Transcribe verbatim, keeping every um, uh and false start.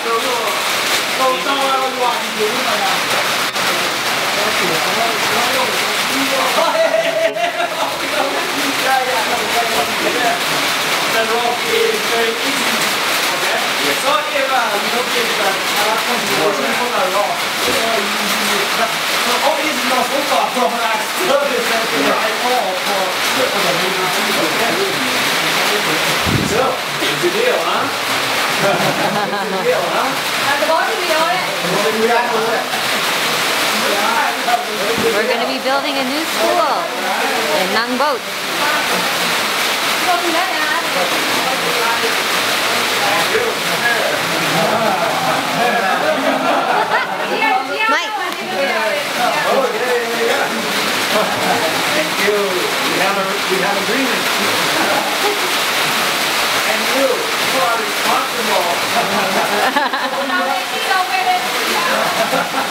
The rock is very easy. Okay? Yeah. So if uh, you don't get the concentration for the rock, the rock is not so far from that surface that you have all for, for the moving field. Okay? So, it's a deal, huh? It's a deal, huh? We're going to be building a new school in Nang Boat. Mike. Thank you. We have a we have agreement. And you, you are responsible.